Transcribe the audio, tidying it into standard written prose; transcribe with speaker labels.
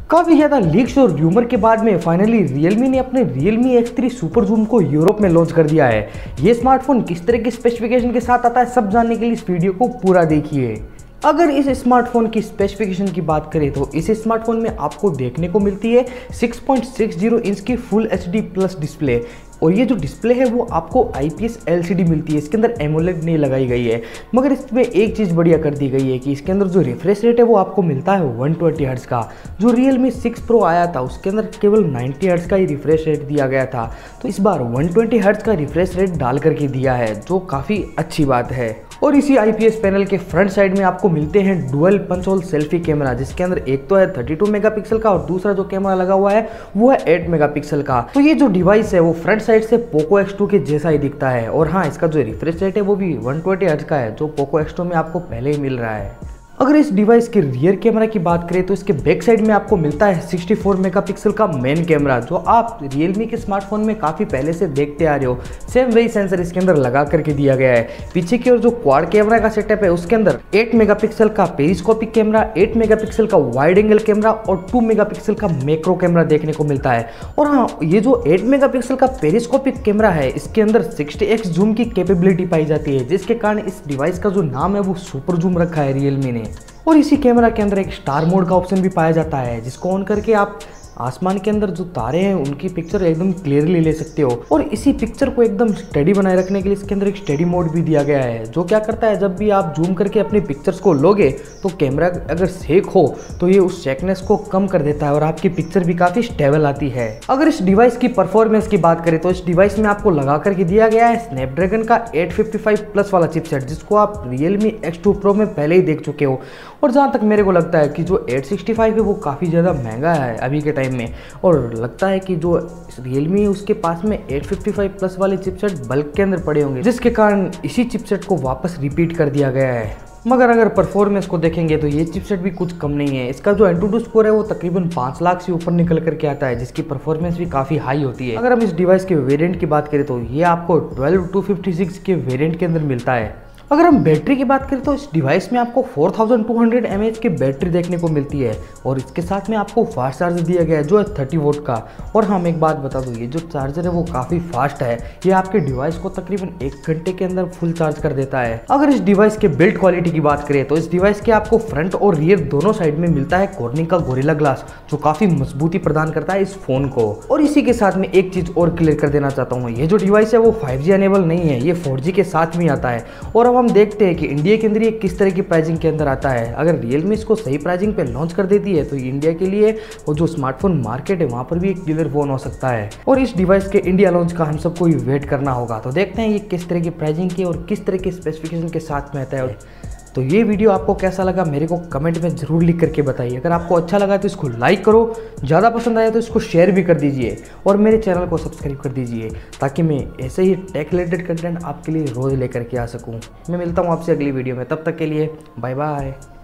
Speaker 1: काफी ज्यादा लीक्स और र्यूमर के बाद में फाइनली Realme ने अपने Realme X3 सुपर जूम को यूरोप में लॉन्च कर दिया है। ये स्मार्टफोन किस तरह की स्पेसिफिकेशन के साथ आता है सब जानने के लिए इस वीडियो को पूरा देखिए। अगर इस स्मार्टफोन की स्पेसिफिकेशन की बात करें तो इस स्मार्टफोन में आपको देखने को मिलती है 6.60 इंच की फुल HD प्लस डिस्प्ले, और ये जो डिस्प्ले है वो आपको IPS LCD मिलती है। इसके अंदर एमोलेड नहीं लगाई गई है, मगर इसमें एक चीज़ बढ़िया कर दी गई है कि इसके अंदर जो रिफ्रेश रेट है वो आपको मिलता है 120 हर्ट्ज का। जो Realme 6 Pro आया था उसके अंदर केवल 90 हर्ट्ज का ही रिफ्रेश रेट दिया गया था, तो इस बार 120 हर्ट्ज का रिफ्रेश रेट डाल करके दिया है, जो काफ़ी अच्छी बात है। और इसी IPS पैनल के फ्रंट साइड में आपको मिलते हैं dual punch hole selfie camera, जिसके अंदर एक तो है 32 मेगापिक्सल का और दूसरा जो कैमरा लगा हुआ है वो है 8 मेगापिक्सल का। तो ये जो डिवाइस है वो फ्रंट साइड से पोको X2 के जैसा ही दिखता है, और हाँ, इसका जो रिफ्रेश रेट है वो भी 120 हर्ट्ज का है, जो पोको X2 में आपको पहले ही मिल रहा है। अगर इस डिवाइस के रियर कैमरा की बात करें तो इसके बैक साइड में आपको मिलता है 64 मेगापिक्सल का मेन कैमरा, जो आप Realme के स्मार्टफोन में काफ़ी पहले से देखते आ रहे हो। सेम वही सेंसर इसके अंदर लगा करके दिया गया है। पीछे की ओर जो क्वाड कैमरा का सेटअप है उसके अंदर 8 मेगापिक्सल का पेरिस्कोपिक कैमरा, 8 मेगापिक्सल का वाइड एंगल कैमरा और 2 मेगापिक्सल का मैक्रो कैमरा देखने को मिलता है। और हाँ, ये जो 8 मेगापिक्सल का पेरिस्कोपिक कैमरा है इसके अंदर 60x जूम की कैपेबिलिटी पाई जाती है, जिसके कारण इस डिवाइस का जो नाम है वो सुपर जूम रखा है Realme ने। और इसी कैमरा के अंदर एक स्टार मोड का ऑप्शन भी पाया जाता है, जिसको ऑन करके आप आसमान के अंदर जो तारे हैं उनकी पिक्चर एकदम क्लियरली ले सकते हो। और इसी पिक्चर को एकदम स्टेडी बनाए रखने के लिए इसके अंदर एक स्टेडी मोड भी दिया गया है, जो क्या करता है, जब भी आप जूम करके अपनी पिक्चर्स को लोगे तो कैमरा अगर शेक हो तो ये उस शेकनेस को कम कर देता है और आपकी पिक्चर भी काफ़ी स्टेबल आती है। अगर इस डिवाइस की परफॉर्मेंस की बात करें तो इस डिवाइस में आपको लगा करके दिया गया है स्नैपड्रैगन का 855 प्लस वाला चिपसेट, जिसको आप Realme X2 Pro में पहले ही देख चुके हो। और जहाँ तक मेरे को लगता है कि जो 865 है वो काफ़ी ज़्यादा महंगा है अभी के टाइम में, और लगता है कि जो Realme है उसके पास में 855 प्लस वाले चिपसेट बल्क के अंदर पड़े होंगे, जिसके कारण इसी चिपसेट को वापस रिपीट कर दिया गया है। मगर अगर परफॉर्मेंस को देखेंगे तो ये चिपसेट भी कुछ कम नहीं है। इसका जो Antutu स्कोर है वो तकरीबन 5 लाख से ऊपर निकल करके आता है, जिसकी परफॉर्मेंस भी काफ़ी हाई होती है। अगर हम इस डिवाइस के वेरिएंट की बात करें तो ये आपको 12256 के वेरिएंट के अंदर मिलता है। अगर हम बैटरी की बात करें तो इस डिवाइस में आपको 4200 mAh की बैटरी देखने को मिलती है, और इसके साथ में आपको फास्ट चार्जर दिया गया है जो है 30 वोल्ट का। और हम एक बात बता दूँ, ये जो चार्जर है वो काफ़ी फास्ट है, ये आपके डिवाइस को तकरीबन 1 घंटे के अंदर फुल चार्ज कर देता है। अगर इस डिवाइस के बिल्ड क्वालिटी की बात करें तो इस डिवाइस के आपको फ्रंट और रियर दोनों साइड में मिलता है कॉर्निंग का गोरिल्ला ग्लास, जो काफ़ी मजबूती प्रदान करता है इस फोन को। और इसी के साथ में एक चीज़ और क्लियर कर देना चाहता हूँ, ये जो डिवाइस है वो 5G अनेबल नहीं है, ये 4G के साथ में आता है। और अब हम देखते हैं कि इंडिया के अंदर ये किस तरह की प्राइसिंग के अंदर आता है। अगर Realme इसको सही प्राइसिंग पे लॉन्च कर देती है तो इंडिया के लिए और जो स्मार्टफोन मार्केट है वहाँ पर भी एक किलर फोन हो सकता है। और इस डिवाइस के इंडिया लॉन्च का हम सबको वेट करना होगा, तो देखते हैं ये किस तरह की प्राइसिंग की और किस तरह के स्पेसिफिकेशन के साथ में आता है। तो ये वीडियो आपको कैसा लगा मेरे को कमेंट में ज़रूर लिख करके बताइए। अगर आपको अच्छा लगा तो इसको लाइक करो, ज़्यादा पसंद आया तो इसको शेयर भी कर दीजिए, और मेरे चैनल को सब्सक्राइब कर दीजिए, ताकि मैं ऐसे ही टेक रिलेटेड कंटेंट आपके लिए रोज़ लेकर के आ सकूँ। मैं मिलता हूँ आपसे अगली वीडियो में, तब तक के लिए बाय बाय।